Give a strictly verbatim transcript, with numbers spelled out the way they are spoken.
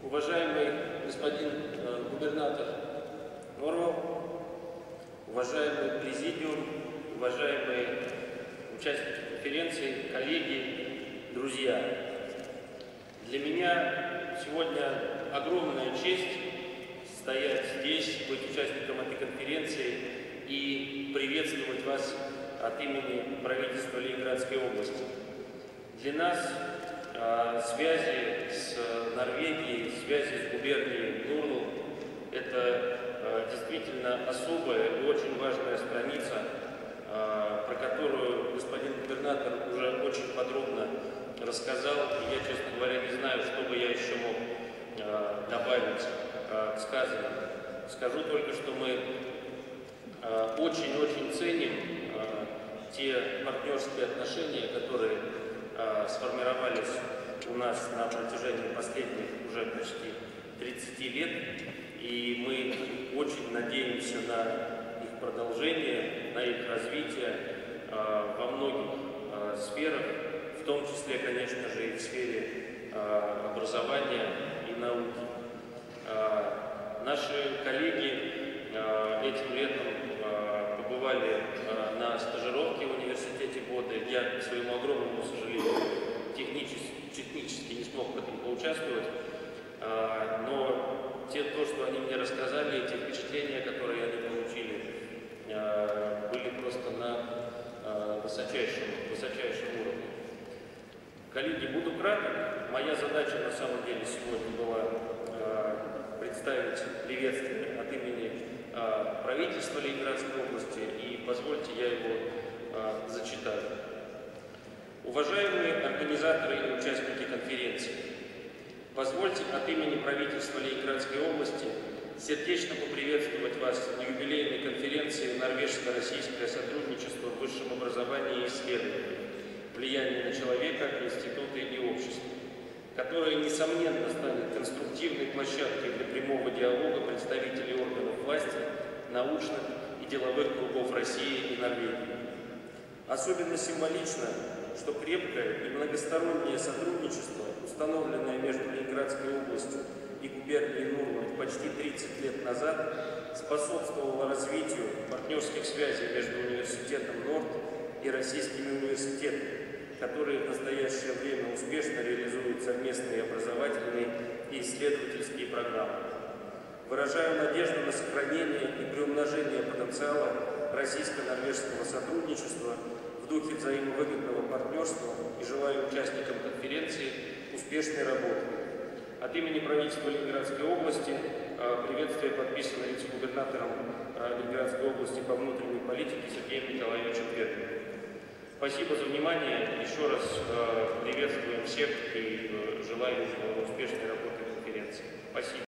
Уважаемый господин э, губернатор Норвал, уважаемый президиум, уважаемые участники конференции, коллеги, друзья. Для меня сегодня огромная честь стоять здесь, быть участником этой конференции и приветствовать вас от имени правительства Ленинградской области. Для нас э, связи с Норвегией, связи с губернией Нурл – это э, действительно особая и очень важная страница, э, про которую господин губернатор уже очень подробно рассказал. И я, честно говоря, не знаю, что бы я еще мог э, добавить э, к сказанному. Скажу только, что мы очень-очень э, ценим э, те партнерские отношения, которые э, сформировались у нас на протяжении последних уже почти тридцати лет, и мы очень надеемся на их продолжение, на их развитие э, во многих э, сферах, в том числе, конечно же, и в сфере э, образования и науки. Э, наши коллеги э, этим летом э, побывали э, на стажировке в университете Боды. Я, к своему огромному сожалению, технически, технически не смог в этом поучаствовать, э, но те, то, что они мне рассказали, те впечатления, которые они получили, э, были просто на э, высочайшем, высочайшем уровне. Коллеги, буду краток. Моя задача на самом деле сегодня была э, представить приветствие от имени э, правительства Ленинградской области, и позвольте, я его э, зачитаю. Уважаемые организаторы и участники конференции, позвольте от имени правительства Ленинградской области сердечно поприветствовать вас на юбилейной конференции «Норвежско-российское сотрудничество в высшем образовании и исследовании. Влияние на человека, институты и общество», которая, несомненно, станет конструктивной площадкой для прямого диалога представителей органов власти, научных и деловых кругов России и Норвегии. Особенно символично, что крепкое и многостороннее сотрудничество, установленное между Ленинградской областью и губернией Нурманд почти тридцать лет назад, способствовало развитию партнерских связей между университетом Норд и российскими университетами, которые в настоящее время успешно реализуют совместные образовательные и исследовательские программы. Выражаю надежду на сохранение и приумножение потенциала российско-норвежского сотрудничества в духе взаимовыгодного партнерства и желаю участникам конференции успешной работы. От имени правительства Ленинградской области приветствие подписано вице-губернатором Ленинградской области по внутренней политике Сергеем Николаевичем Петровым. Спасибо за внимание. Еще раз приветствуем всех и желаем успешной работы конференции. Спасибо.